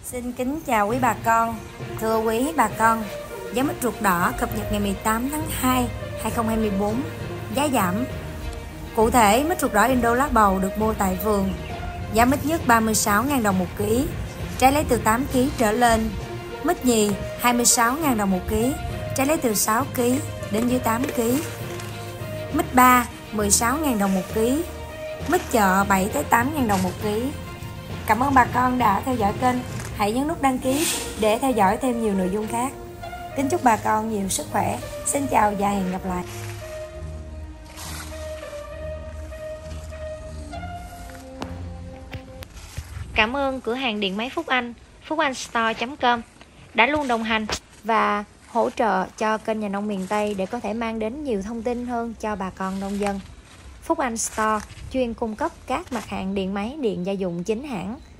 Xin kính chào quý bà con. Thưa quý bà con, giá mít ruột đỏ cập nhật ngày 18 tháng 2, 2024, giá giảm. Cụ thể, mít ruột đỏ Indo lá bầu được mua tại vườn, giá mít nhất 36.000 đồng 1 kg, trái lấy từ 8 kg trở lên. Mít nhì 26.000 đồng 1 kg, trái lấy từ 6 kg đến dưới 8 kg. Mít ba 16.000 đồng 1 kg, mít chợ 7 tới 8.000 đồng 1 kg. Cảm ơn bà con đã theo dõi kênh. Hãy nhấn nút đăng ký để theo dõi thêm nhiều nội dung khác. Kính chúc bà con nhiều sức khỏe. Xin chào và hẹn gặp lại. Cảm ơn cửa hàng điện máy Phúc Anh, phuchanhstore.com đã luôn đồng hành và hỗ trợ cho kênh Nhà nông miền Tây để có thể mang đến nhiều thông tin hơn cho bà con nông dân. Phúc Anh Store chuyên cung cấp các mặt hàng điện máy, điện gia dụng chính hãng,